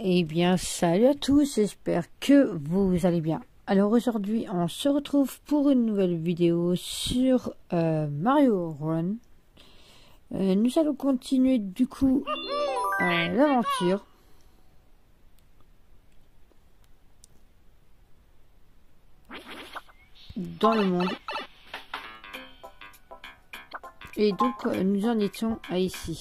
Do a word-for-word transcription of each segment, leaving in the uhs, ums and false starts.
Eh bien, salut à tous, j'espère que vous allez bien. Alors aujourd'hui, on se retrouve pour une nouvelle vidéo sur euh, Mario Run. Euh, nous allons continuer du coup euh, l'aventure. Dans le monde. Et donc, euh, nous en étions à ici.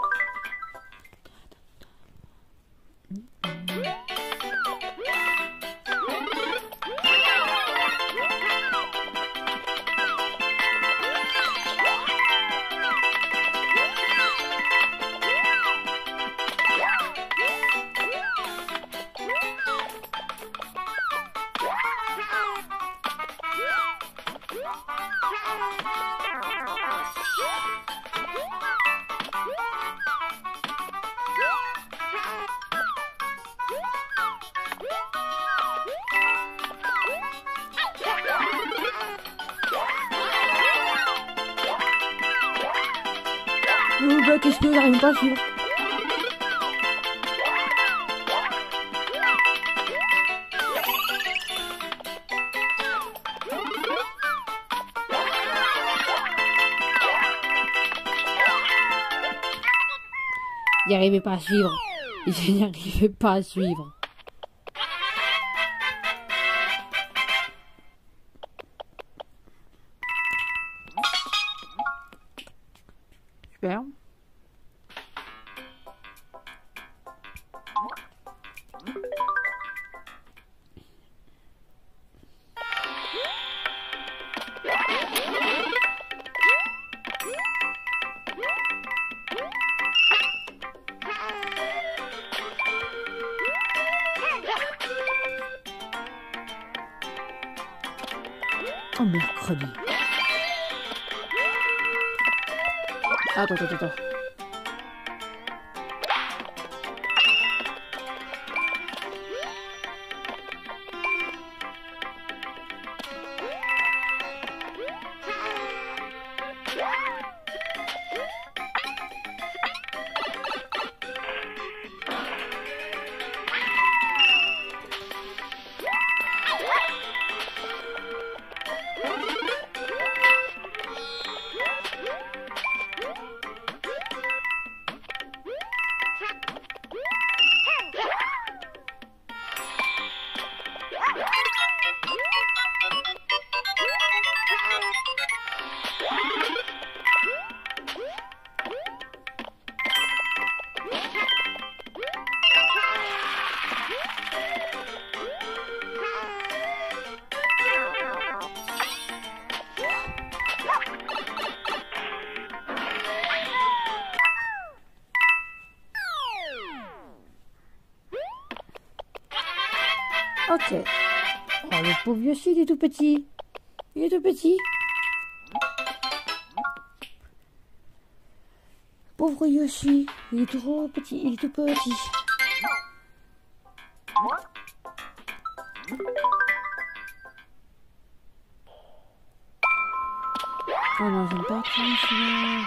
Oh bah qu'est-ce que j'arrive pas à suivre. Il n'y arrivait pas à suivre. Il n'y arrivait pas à suivre. Super. Oh, mercredi. Attends, attends, attends. Ok. Oh, le pauvre Yoshi, il est tout petit. Il est tout petit. Pauvre Yoshi, il est trop petit, il est tout petit. Oh non, j'aime pas trop celui-là.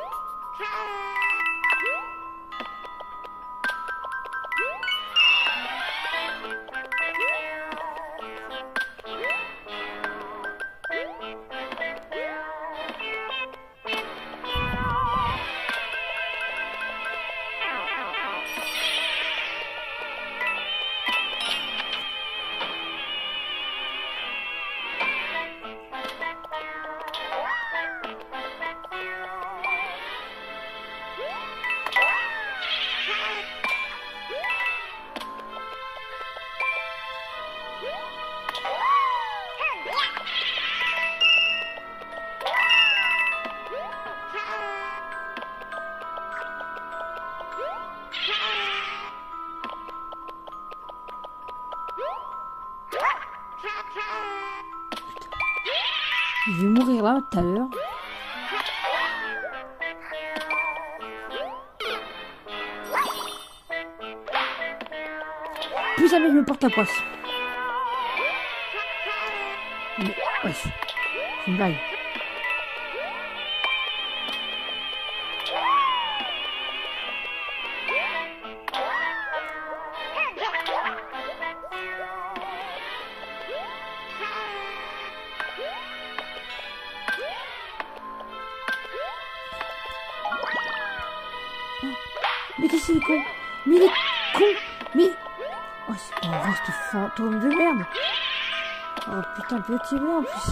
Je vais mourir là tout à l'heure. Plus jamais je me porte la poisse. Mais, wesh, c'est une blague. Mais qu'est-ce qu'il est con? Mais il est con. Mais... Oh, c'est pas vrai, ce fantôme de merde. Oh putain, petit blanc en plus.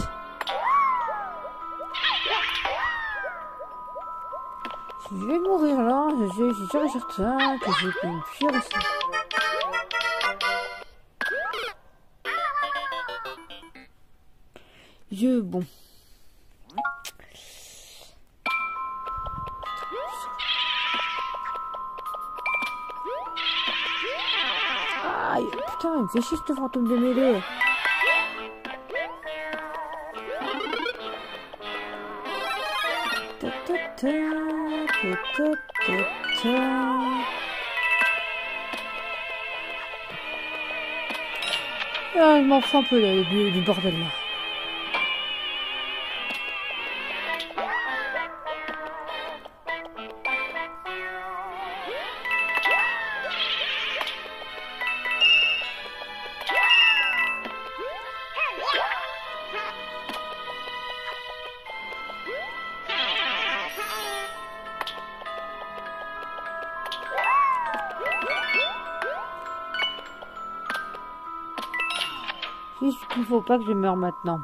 Je vais mourir là, je suis sûr et certain que je peux me fuir ici. Je... bon. Aïe, putain, il me fait chier ce fantôme de mêlée. Ta ta ta, ta ta ta ta. Ah, je m'en fous un peu là, du, du bordel là. Juste qu'il faut pas que je meure maintenant.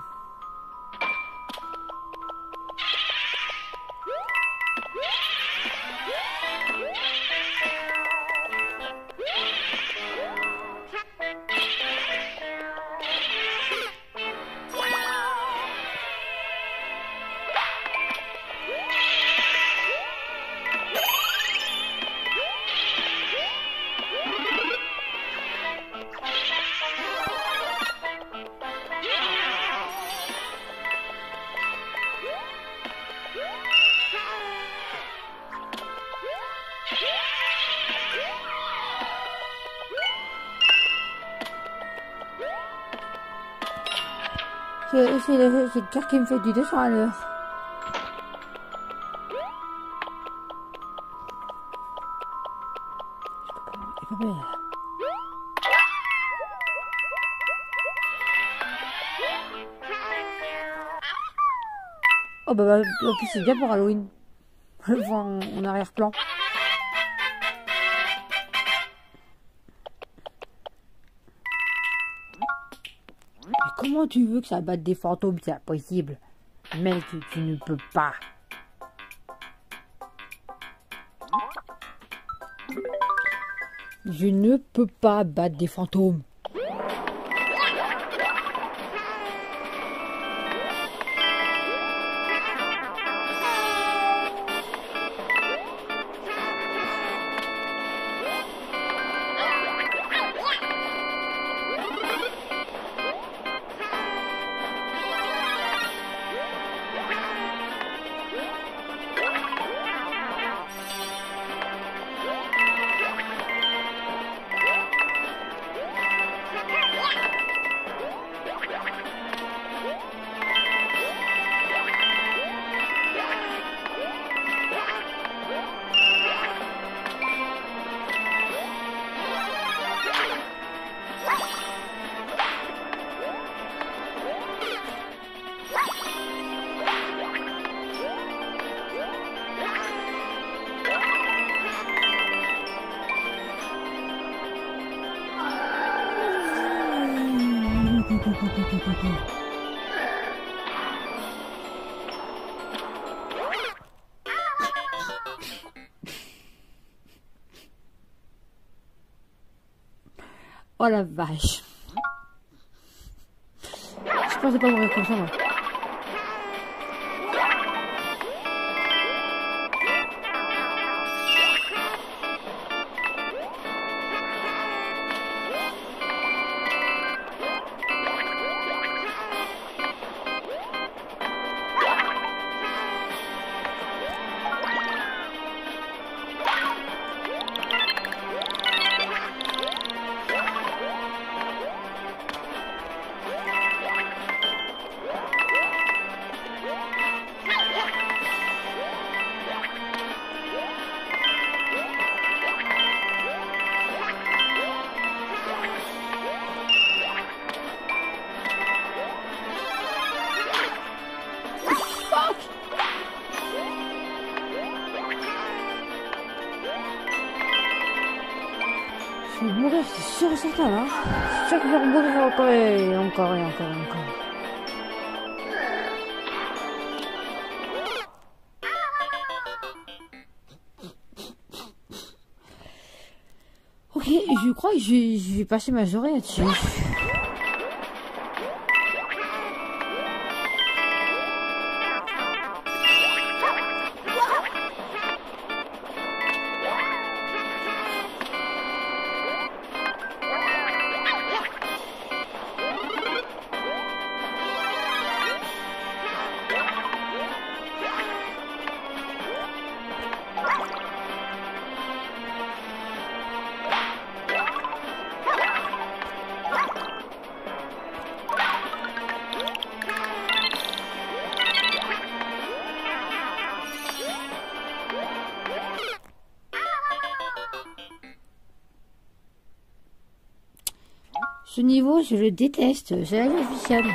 C'est le, le cœur qui me fait du deux cents à l'heure. Je peux pas mourir. Oh bah, bah en plus c'est bien pour Halloween. Je le vois en, en arrière-plan. Comment tu veux que ça batte des fantômes? C'est impossible. Mec, tu, tu ne peux pas. Je ne peux pas battre des fantômes. Oh la vache. Je pensais pas mourir comme ça, moi. Je vais mourir, c'est sûr et certain, hein. C'est sûr que je vais mourir encore et encore et encore et encore. Ok, je crois que je, je vais passer ma journée là-dessus. Ce niveau, je le déteste, c'est la vie officielle.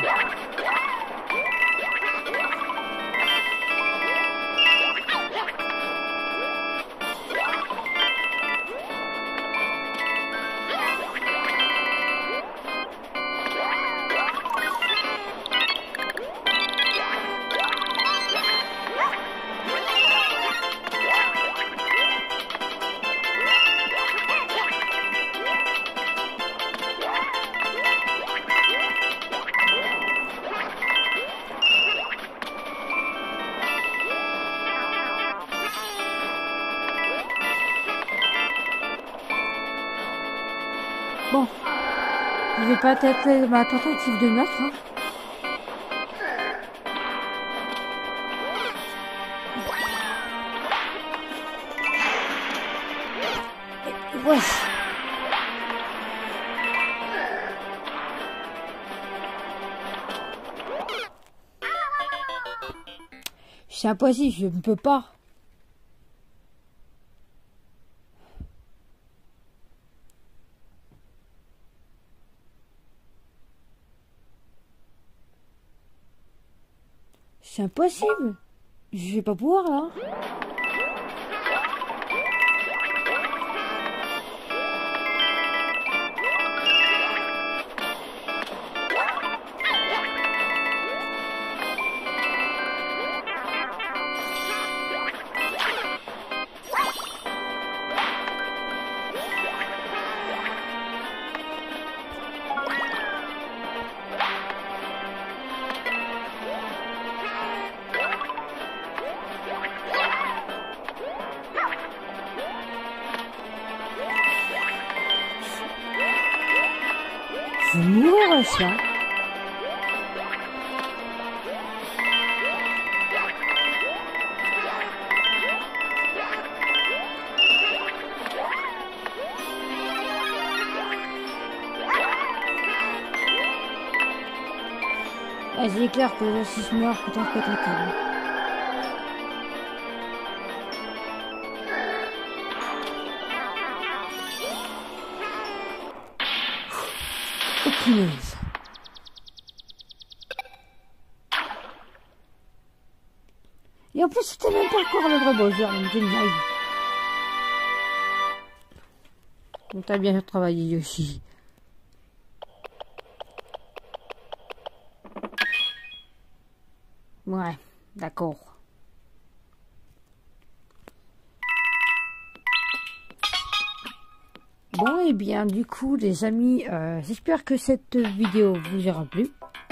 Bon, je vais pas tenter ma tentative de meurtre. Hein. Ouais. C'est impossible, je ne peux pas. C'est impossible. Je vais pas pouvoir là. Je vais mourir ça. Ah, c'est clair que si je meurs, putain, je peux être un câble. Oh punaise. Et en plus, c'était même pas encore le vrai Bowser, donc c'est une blague. Donc t'as bien travaillé, Yoshi. Ouais, d'accord. Bon, et bien, du coup, les amis, euh, j'espère que cette vidéo vous aura plu.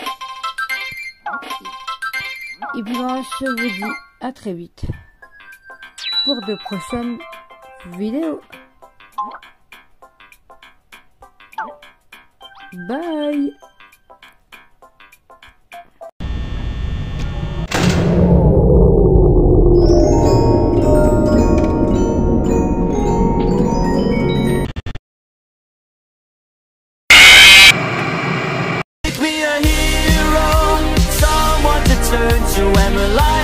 Et puis moi, je vous dis à très vite pour de prochaines vidéos. Bye! Turn to, am alive.